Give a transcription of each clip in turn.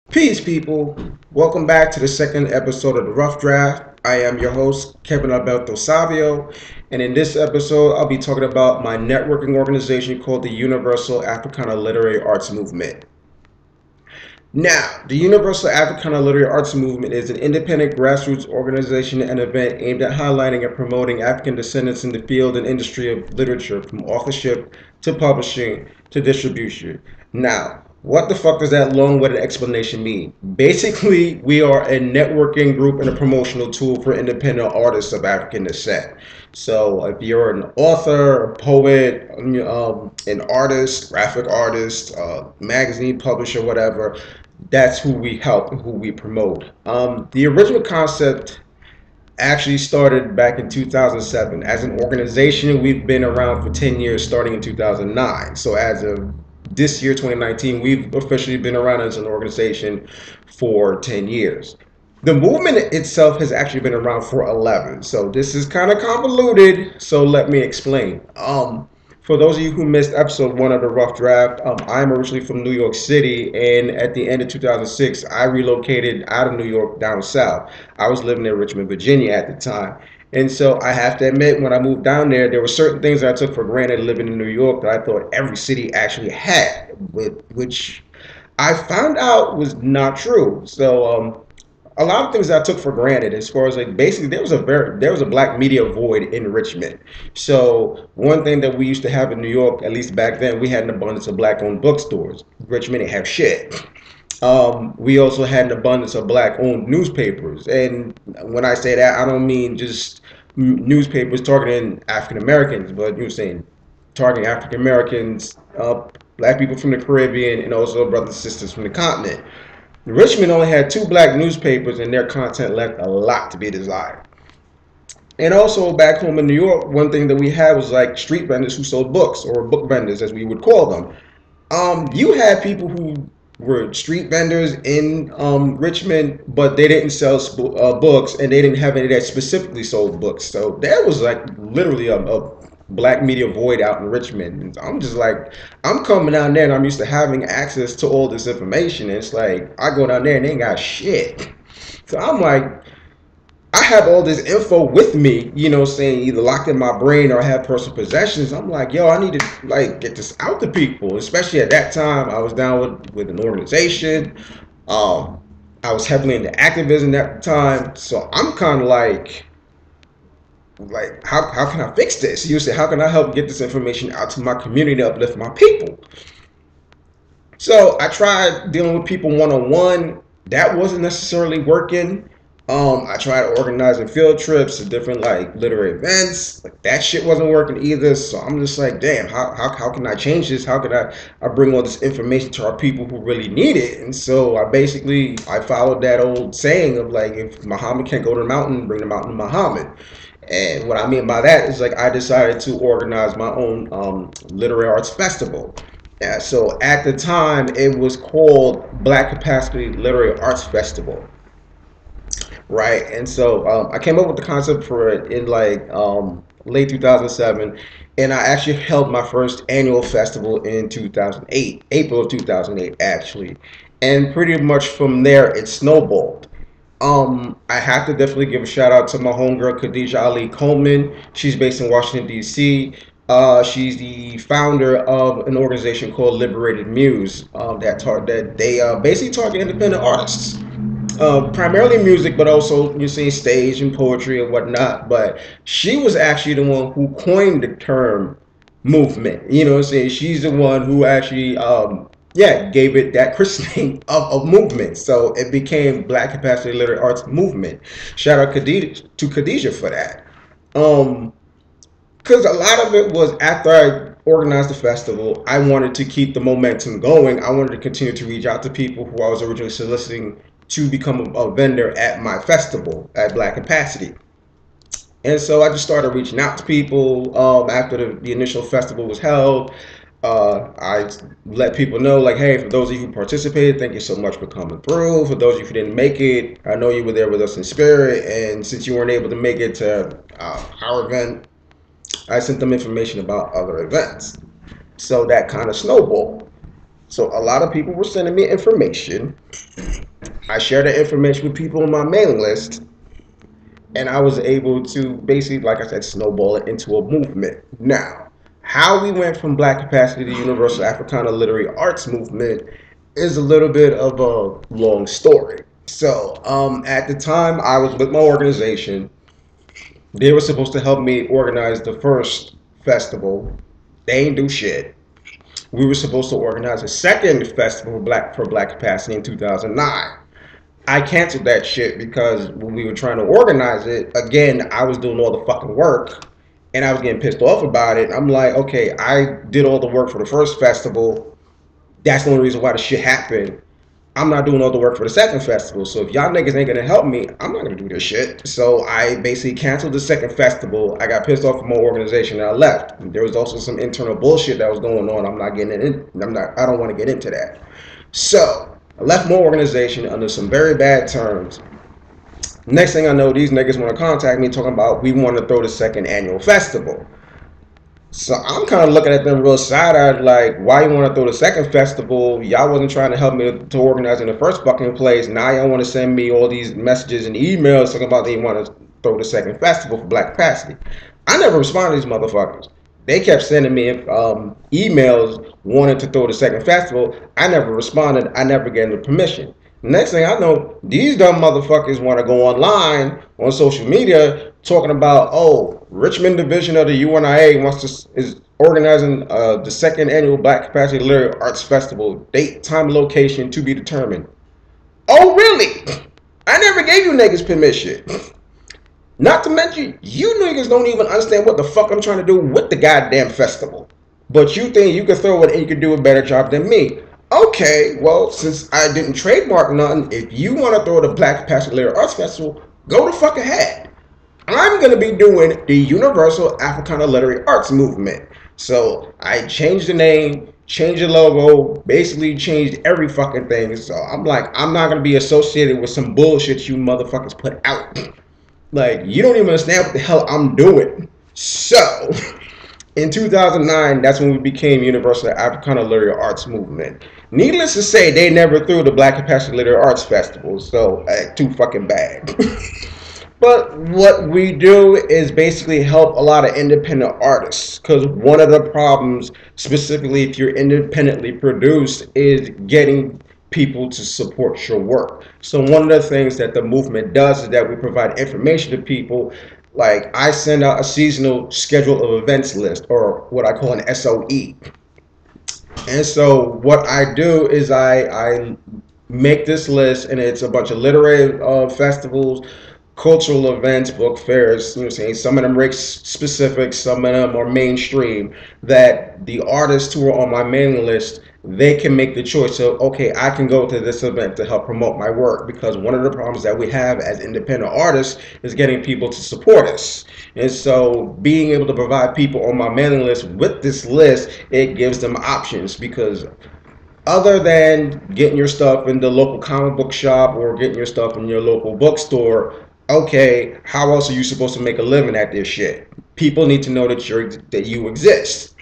Peace, people. Welcome back to the second episode of the Rough Draft. I am your host, Kevin Alberto Savio, and in this episode, I'll be talking about my networking organization called the Universal Africana Literary Arts Movement. Now, the Universal Africana Literary Arts Movement is an independent grassroots organization and event aimed at highlighting and promoting African descendants in the field and industry of literature, from authorship to publishing to distribution. Now, what the fuck does that long-winded explanation mean? Basically, we are a networking group and a promotional tool for independent artists of African descent. So if you're an author, a poet, an artist, graphic artist, magazine publisher, whatever, that's who we help and who we promote. The original concept actually started back in 2007. As an organization, we've been around for 10 years, starting in 2009. So as of this year, 2019, we've officially been around as an organization for 10 years. The movement itself has actually been around for 11. So this is kind of convoluted. So let me explain. For those of you who missed episode one of the Rough Draft, I'm originally from New York City, and at the end of 2006, I relocated out of New York down south. I was living in Richmond, Virginia at the time. And so I have to admit, when I moved down there were certain things that I took for granted living in New York that I thought every city actually had, which I found out was not true. So a lot of things I took for granted, as far as like basically there was a black media void in Richmond. So one thing that we used to have in New York, at least back then, we had an abundance of black owned bookstores. Richmond didn't have shit. We also had an abundance of black owned newspapers, and when I say that, I don't mean just newspapers targeting African Americans, but you're saying targeting African Americans, black people from the Caribbean, and also brothers and sisters from the continent. Richmond only had two black newspapers, and their content left a lot to be desired. And also back home in New York, one thing that we had was like street vendors who sold books, or book vendors as we would call them. You had people who were street vendors in Richmond, but they didn't sell books, and they didn't have any that specifically sold books. So there was like literally a black media void out in Richmond. And I'm just like, I'm coming down there and I'm used to having access to all this information. And it's like, I go down there and they ain't got shit. So I'm like, I have all this info with me, saying either locked in my brain or I have personal possessions. I'm like, yo, I need to like get this out to people. Especially at that time, I was down with an organization. I was heavily into activism at the time. So I'm kind of like how can I fix this? You say, how can I help get this information out to my community to uplift my people? So I tried dealing with people one-on-one. That wasn't necessarily working. I tried organizing field trips to different like literary events. Like that shit wasn't working either. So I'm just like, damn, how can I change this? How can I bring all this information to our people who really need it? And so I followed that old saying of like, if Muhammad can't go to the mountain, bring the mountain to Muhammad. And what I mean by that is like I decided to organize my own literary arts festival. Yeah, so at the time it was called Black Capacity Literary Arts Festival, right? And so I came up with the concept for it in like late 2007, and I actually held my first annual festival in 2008, April of 2008 actually, and pretty much from there it snowballed. I have to definitely give a shout out to my homegirl Khadija Ali Coleman. She's based in Washington D.C. She's the founder of an organization called Liberated Muse that they basically target independent artists, primarily music, but also you see stage and poetry and whatnot. But she was actually the one who coined the term movement. You know what I'm saying? She's the one who actually gave it that christening of movement. So it became Black Capacity Literary Arts Movement. Shout out to Khadijah for that. Because a lot of it was after I organized the festival, I wanted to keep the momentum going. I wanted to continue to reach out to people who I was originally soliciting to become a vendor at my festival at Black Capacity. And so I just started reaching out to people after the initial festival was held. I let people know, like, hey, for those of you who participated, thank you so much for coming through. For those of you who didn't make it, I know you were there with us in spirit. And since you weren't able to make it to our event, I sent them information about other events. So that kind of snowballed. So a lot of people were sending me information. I shared the information with people on my mailing list, and I was able to basically, like I said, snowball it into a movement. Now, how we went from Black Capacity to Universal Africana Literary Arts Movement is a little bit of a long story. So, at the time, I was with my organization. They were supposed to help me organize the first festival. They ain't do shit. We were supposed to organize a second festival for Black Capacity in 2009. I canceled that shit because when we were trying to organize it, again, I was doing all the fucking work and I was getting pissed off about it. I'm like, okay, I did all the work for the first festival. That's the only reason why the shit happened. I'm not doing all the work for the second festival. So if y'all niggas ain't gonna help me, I'm not gonna do this shit. So I basically canceled the second festival. I got pissed off from my organization and I left. There was also some internal bullshit that was going on. I'm not getting in. I don't want to get into that. So I left my organization under some very bad terms. Next thing I know, these niggas want to contact me talking about we want to throw the second annual festival. So I'm kind of looking at them real side-eyed, like, why you want to throw the second festival? Y'all wasn't trying to help me to organize in the first fucking place. Now y'all want to send me all these messages and emails talking about they want to throw the second festival for Black Capacity. I never responded to these motherfuckers. They kept sending me emails wanting to throw the second festival. I never responded. I never gave them permission. Next thing I know, these dumb motherfuckers want to go online on social media talking about, oh, Richmond Division of the UNIA is organizing the second annual Black Capacity Literary Arts Festival. Date, time, location to be determined. Oh, really? I never gave you niggas permission. Not to mention, you niggas don't even understand what the fuck I'm trying to do with the goddamn festival. But you think you can throw it and you can do a better job than me. Okay, well, since I didn't trademark nothing, if you want to throw the Black Capacity Literary Arts Festival, go the fuck ahead. I'm going to be doing the Universal Africana Literary Arts Movement. So I changed the name, changed the logo, basically changed every fucking thing. So I'm like, I'm not going to be associated with some bullshit you motherfuckers put out. Like, you don't even understand what the hell I'm doing. So, in 2009, that's when we became Universal Africana Literary Arts Movement. Needless to say, they never threw the Black Capacity Literary Arts Festival, so too fucking bad. But what we do is basically help a lot of independent artists, because one of the problems, specifically if you're independently produced, is getting people to support your work. So one of the things that the movement does is that we provide information to people. Like, I send out a seasonal schedule of events list, or what I call an SOE. And so what I do is I make this list, and it's a bunch of literary festivals, cultural events, book fairs, you know what I'm saying? Some of them race specific, some of them are mainstream, that the artists who are on my mailing list, they can make the choice of, okay, I can go to this event to help promote my work, because one of the problems that we have as independent artists is getting people to support us. And so being able to provide people on my mailing list with this list, it gives them options, because other than getting your stuff in the local comic book shop or getting your stuff in your local bookstore, okay, how else are you supposed to make a living at this shit? People need to know that you exist.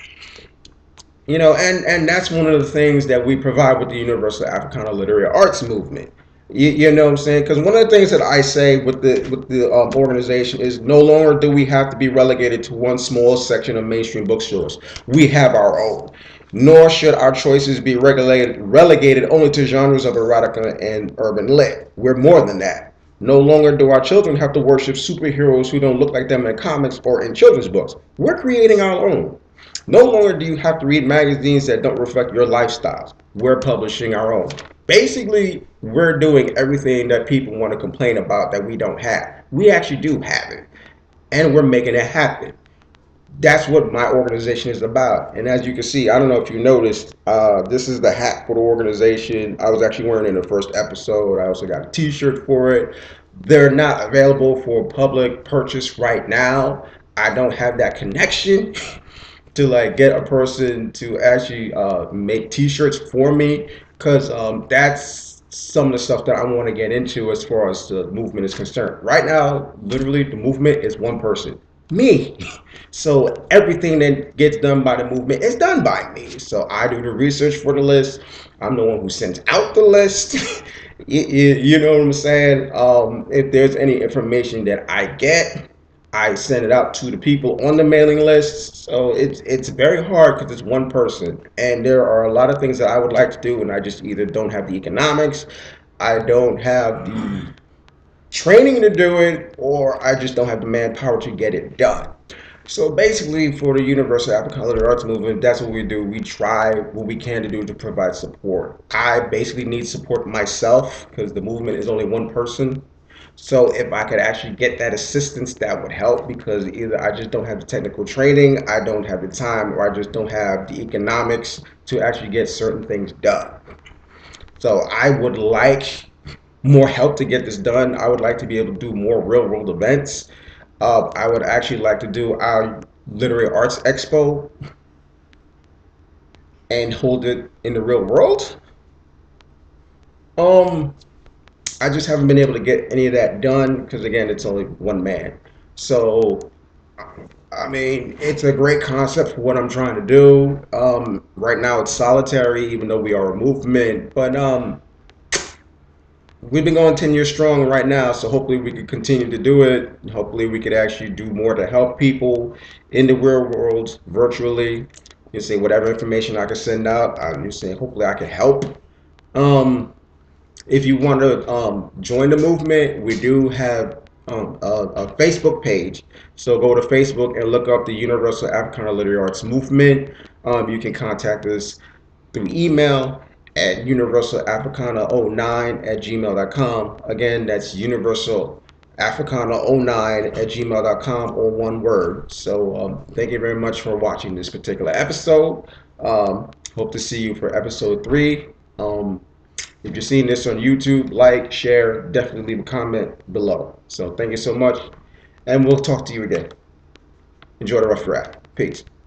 You know, and that's one of the things that we provide with the Universal Africana Literary Arts Movement. You know what I'm saying? Because one of the things that I say with the organization is no longer do we have to be relegated to one small section of mainstream bookstores. We have our own. Nor should our choices be relegated only to genres of erotica and urban lit. We're more than that. No longer do our children have to worship superheroes who don't look like them in comics or in children's books. We're creating our own. No longer do you have to read magazines that don't reflect your lifestyles. We're publishing our own. Basically, we're doing everything that people want to complain about that we don't have. We actually do have it, and we're making it happen. That's what my organization is about. And as you can see, I don't know if you noticed, this is the hat for the organization. I was actually wearing it in the first episode. I also got a t-shirt for it. They're not available for public purchase right now. I don't have that connection to like get a person to actually make t-shirts for me, because that's some of the stuff that I want to get into as far as the movement is concerned. Right now, literally, the movement is one person. me. So everything that gets done by the movement is done by me. So I do the research for the list. I'm the one who sends out the list. You know what I'm saying? If there's any information that I get, I send it out to the people on the mailing list. So it's very hard because it's one person, and there are a lot of things that I would like to do, and I just either don't have the economics, I don't have the training to do it, or I just don't have the manpower to get it done. So basically, for the Universal African Holiday Arts Movement, that's what we do. We try what we can to do to provide support. I basically need support myself because the movement is only one person. So if I could actually get that assistance, that would help because either I just don't have the technical training, I don't have the time, or I just don't have the economics to actually get certain things done. So I would like more help to get this done. I would like to be able to do more real world events. I would actually like to do our literary arts expo and hold it in the real world. Um, I just haven't been able to get any of that done because again, it's only one man. So, I mean, it's a great concept for what I'm trying to do. Right now, it's solitary, even though we are a movement. But we've been going 10 years strong right now, so hopefully we could continue to do it. Hopefully we could actually do more to help people in the real world virtually. You say whatever information I can send out, I'm just saying hopefully I can help. Um, if you want to join the movement, we do have a Facebook page. So go to Facebook and look up the Universal Africana Literary Arts Movement. You can contact us through email at universalafricana09@gmail.com. Again, that's universalafricana09@gmail.com, or one word. So thank you very much for watching this particular episode. Hope to see you for episode 3. If you're seeing this on YouTube, like, share, definitely leave a comment below. So thank you so much, and we'll talk to you again. Enjoy the rough draft. Peace.